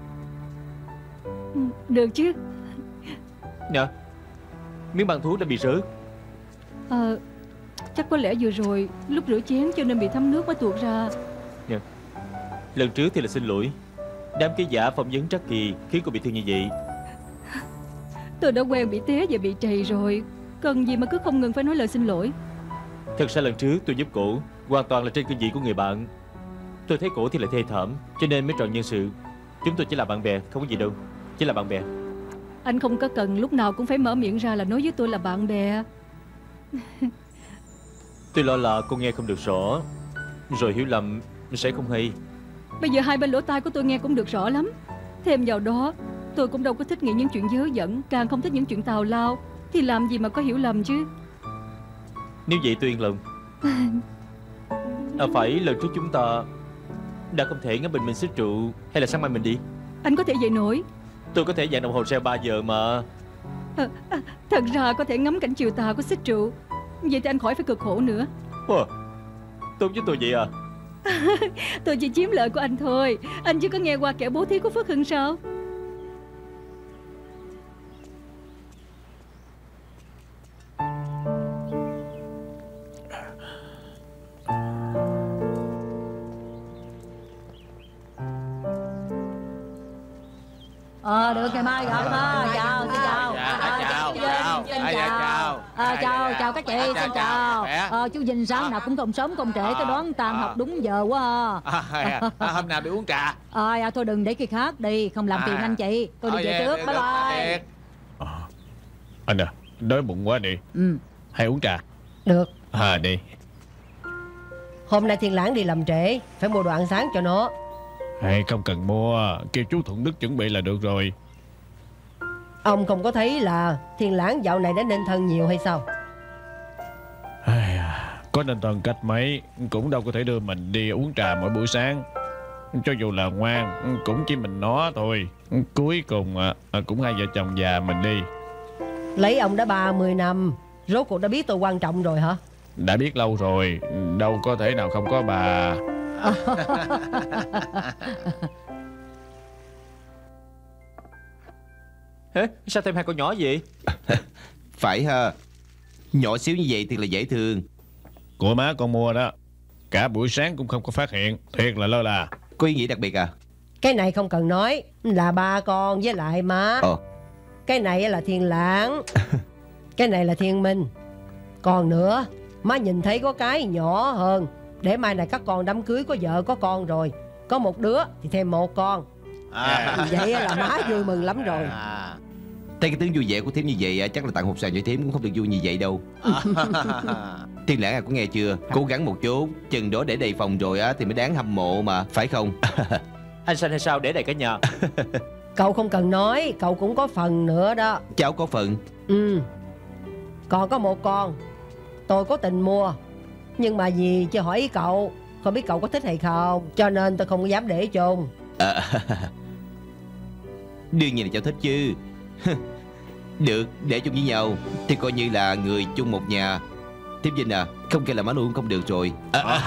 Speaker 7: Được chứ.
Speaker 10: Nè, miếng băng thú đã bị rớt.
Speaker 7: Ờ Chắc có lẽ vừa rồi lúc rửa chén cho nên bị thấm nước mới tuột ra.
Speaker 10: Nè, lần trước thì là xin lỗi. Đám ký giả phỏng vấn Trắc Kỳ khiến cô bị thương như vậy.
Speaker 7: Tôi đã quen bị té và bị trầy rồi, cần gì mà cứ không ngừng phải nói lời xin lỗi.
Speaker 10: Thật ra lần trước tôi giúp cổ hoàn toàn là trên cương vị của người bạn. Tôi thấy cổ thì lại thê thảm, cho nên mới tròn nhân sự. Chúng tôi chỉ là bạn bè, không có gì đâu. Chỉ là bạn bè.
Speaker 7: Anh không có cần lúc nào cũng phải mở miệng ra là nói với tôi là bạn bè.
Speaker 10: Tôi lo là cô nghe không được rõ, rồi hiểu lầm sẽ không hay.
Speaker 7: Bây giờ hai bên lỗ tai của tôi nghe cũng được rõ lắm. Thêm vào đó, tôi cũng đâu có thích nghĩ những chuyện dớ dẫn, càng không thích những chuyện tào lao, thì làm gì mà có hiểu lầm chứ.
Speaker 10: Nếu vậy tôi yên lòng. À phải, lần trước chúng ta đã không thể ngắm bình minh xích rượu. Hay là sáng mai mình đi?
Speaker 7: Anh có thể dậy nổi.
Speaker 10: Tôi có thể dạy đồng hồ reo ba giờ mà.
Speaker 7: à, à, Thật ra có thể ngắm cảnh chiều tà của xích rượu. Vậy thì anh khỏi phải cực khổ nữa.
Speaker 10: Wow, tốt với tôi vậy à?
Speaker 7: Tôi chỉ chiếm lợi của anh thôi. Anh chưa có nghe qua kẻ bố thí của Phước Hưng sao?
Speaker 11: Ờ được, ngày mai gặp ha. Chào, xin chào.
Speaker 10: Chào, chào,
Speaker 11: Xin chào. Ờ, chào, chào các chị, xin chào. Ờ, chú Vinh sáng nào cũng không sớm không trễ, tôi đoán tan học đúng giờ quá ha.
Speaker 10: Hôm nào đi uống trà.
Speaker 11: Ờ, à, thôi đừng để khi khác đi, không làm phiền anh chị. Tôi đi về trước, bye bye.
Speaker 9: Anh à, đói bụng quá đi.
Speaker 11: Ừ.
Speaker 9: Hay uống trà?
Speaker 3: Được.
Speaker 9: À đi.
Speaker 3: Hôm nay Thiên Lãng đi làm trễ, phải mua đồ ăn sáng cho nó.
Speaker 9: Hay không cần mua, kêu chú Thuận Đức chuẩn bị là được rồi.
Speaker 3: Ông không có thấy là Thiên Lãng dạo này đã nên thân nhiều hay sao?
Speaker 9: Có nên thân cách mấy cũng đâu có thể đưa mình đi uống trà mỗi buổi sáng. Cho dù là ngoan cũng chỉ mình nó thôi. Cuối cùng cũng hai vợ chồng già mình đi.
Speaker 3: Lấy ông đã ba mươi năm, rốt cuộc đã biết tôi quan trọng rồi hả?
Speaker 9: Đã biết lâu rồi, đâu có thể nào không có bà.
Speaker 10: Hế, sao thêm hai con nhỏ vậy?
Speaker 2: Phải ha, nhỏ xíu như vậy thì là dễ thương.
Speaker 9: Của má con mua đó, cả buổi sáng cũng không có phát hiện. Thiệt là lơ là.
Speaker 2: Có ý nghĩa đặc biệt à?
Speaker 3: Cái này không cần nói, là ba con với lại má.
Speaker 2: Ờ.
Speaker 3: Cái này là Thiên Lãng, cái này là Thiên Minh. Còn nữa, má nhìn thấy có cái nhỏ hơn, để mai này các con đám cưới có vợ có con rồi, có một đứa thì thêm một con à. Vậy là má vui mừng lắm rồi à.
Speaker 2: Thấy cái tướng vui vẻ của thím như vậy chắc là tặng hột xoàn cho thím cũng không được vui như vậy đâu. Thiên Lãng à, có nghe chưa? Cố gắng một chút, chừng đó để đầy phòng rồi á thì mới đáng hâm mộ mà, phải không?
Speaker 10: Anh Sanh hay sao để đầy cả nhà?
Speaker 3: Cậu không cần nói, cậu cũng có phần nữa đó.
Speaker 2: Cháu có phần.
Speaker 3: Ừ. Còn có một con tôi có tình mua, nhưng mà vì chưa hỏi ý cậu, không biết cậu có thích hay không, cho nên tôi không dám để chung
Speaker 2: à. Đương nhiên là cháu thích chứ. Được, để chung với nhau thì coi như là người chung một nhà. Thiếp Vinh à, không kêu là má nuôi cũng không được rồi à.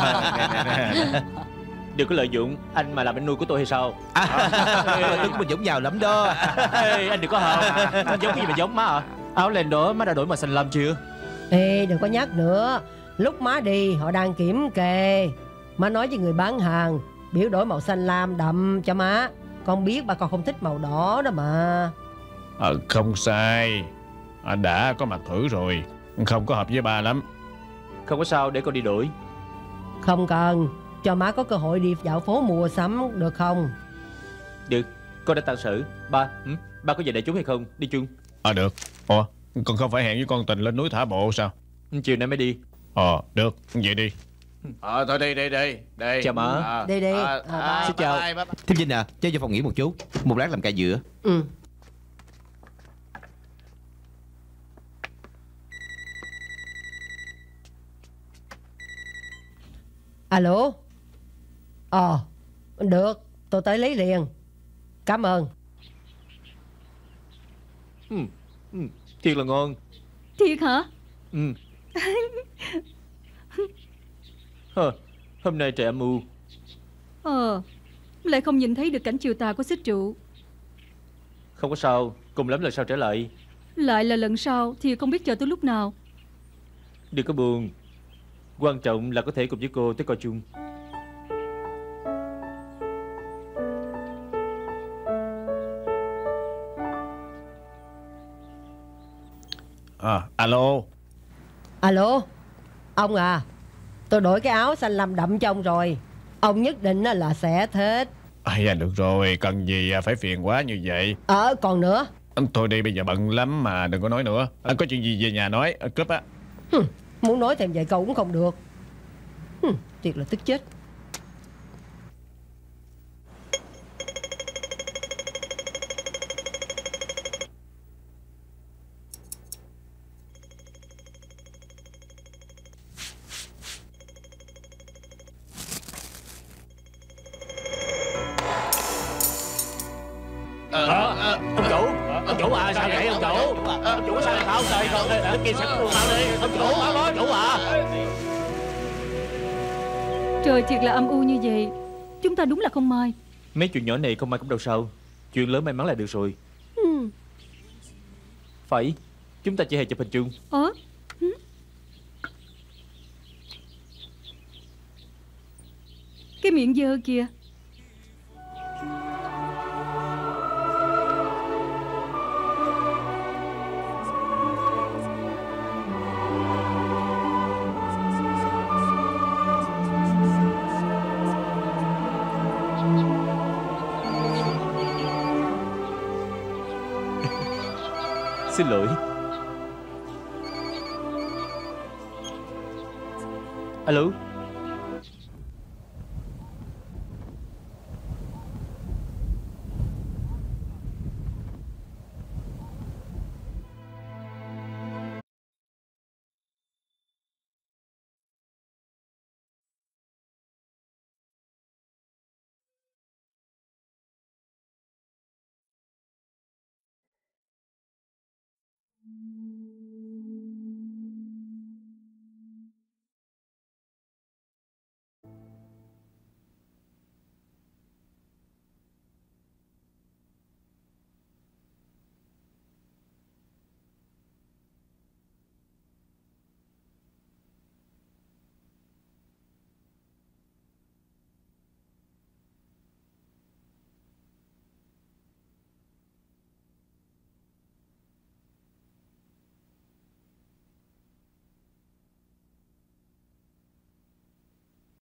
Speaker 10: Đừng có lợi dụng anh mà làm anh nuôi của tôi hay sao?
Speaker 2: À, tướng của mình giống nhau lắm đó.
Speaker 10: Ê, anh đừng có hờn. Anh giống cái gì mà giống má à? Áo len đó má đã đổi màu xanh lam chưa?
Speaker 3: Ê, đừng có nhắc nữa. Lúc má đi họ đang kiểm kê. Má nói với người bán hàng biểu đổi màu xanh lam đậm cho má. Con biết bà con không thích màu đỏ đó mà.
Speaker 9: à, Không sai à, đã có mặc thử rồi, không có hợp với bà lắm.
Speaker 10: Không có sao, để con đi đổi.
Speaker 3: Không cần, cho má có cơ hội đi dạo phố mua sắm được không?
Speaker 10: Được, con đã tan sở. Ba, ừ? Ba có về đại chúng hay không? Đi chung.
Speaker 9: À được. Ủa, con không phải hẹn với con Tình lên núi thả bộ sao?
Speaker 10: Chiều nay mới đi.
Speaker 9: Ờ, được, vậy đi.
Speaker 12: Ờ, thôi đi, đi, đi, đi.
Speaker 10: Chào má.
Speaker 12: À,
Speaker 3: Đi đi.
Speaker 12: à,
Speaker 3: À,
Speaker 12: à,
Speaker 10: xin chào.
Speaker 12: bye, bye, bye.
Speaker 2: Thím Vinh à, cho vô phòng nghỉ một chút. Một lát làm cà dừa.
Speaker 3: Ừ. Alo. Ờ, được, tôi tới lấy liền. Cảm ơn.
Speaker 10: Ừ, ừ, thiệt là ngon.
Speaker 7: Thiệt hả?
Speaker 10: Ừ. Hờ, hôm nay trời âm u.
Speaker 7: Ờ, lại không nhìn thấy được cảnh chiều tà của xích trụ.
Speaker 10: Không có sao, cùng lắm lần sau trở lại.
Speaker 7: Lại là lần sau thì không biết chờ tới lúc nào.
Speaker 10: Đừng có buồn. Quan trọng là có thể cùng với cô tới coi chung.
Speaker 9: À, alo.
Speaker 3: Alo. Ông à, tôi đổi cái áo xanh lam đậm cho ông rồi. Ông nhất định là sẽ thích.
Speaker 9: À, dạ được rồi, cần gì phải phiền quá như vậy.
Speaker 3: Ờ, còn nữa.
Speaker 9: Thôi đi, bây giờ bận lắm mà đừng có nói nữa. À, có chuyện gì về nhà nói, à, cướp á.
Speaker 3: Hừm, muốn nói thêm vài câu cũng không được. Hừm, thiệt là tức chết.
Speaker 12: Ông chủ, ông chủ à, sao vậy ông chủ? Ông chủ sao tháo trời không? Đức kia sẽ luôn mau đi. Ông chủ, ông chủ à.
Speaker 7: Trời thiệt là âm u như vậy. Chúng ta đúng là không may.
Speaker 10: Mấy chuyện nhỏ này không may cũng đâu sao. Chuyện lớn may mắn là được rồi.
Speaker 7: Ừ.
Speaker 10: Phải, chúng ta chỉ hề chụp hình chung.
Speaker 7: Ờ. Ừ. Cái miệng dơ kìa.
Speaker 10: Xin lỗi. Alo.